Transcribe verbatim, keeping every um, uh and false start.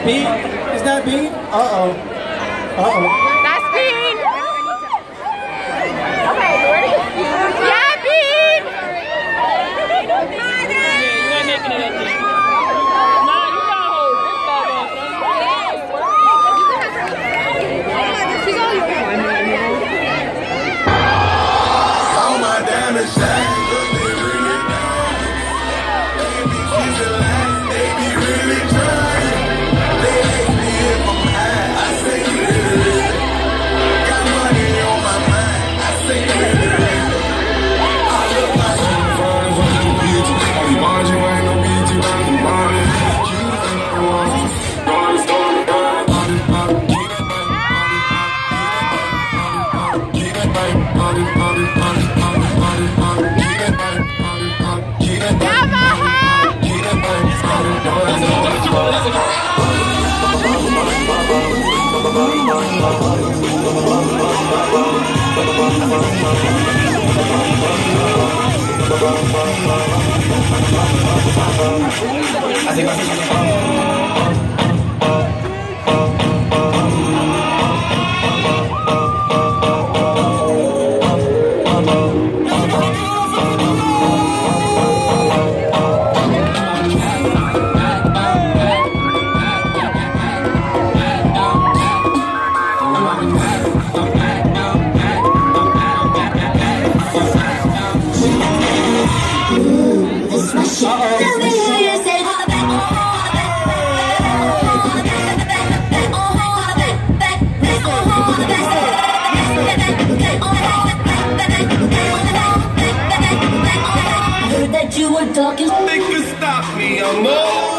Bean? Is that Bean? Uh-oh. Uh-oh. That's Bean! Okay, ready? Yeah, Bean! Yeah, you ain't making it up there. Nah, you gotta hold this bad boy, son. All my diamonds shine, but they really don't. They be kissing lies, they be really trying. They hate me if I'm high, I say really. Got money on my mind, I say really. I look like I'm fine, what you bitch. I be bars, you ain't no bitch, you ain't no body. You ain't no one. God is on the body, body, body. Keep it, body, body, body, body, body, body, body. Keep it, body, body, body. Keep it, body, body, keep it, body, body, body, I think I that you were talking. They can stop me, I'm old.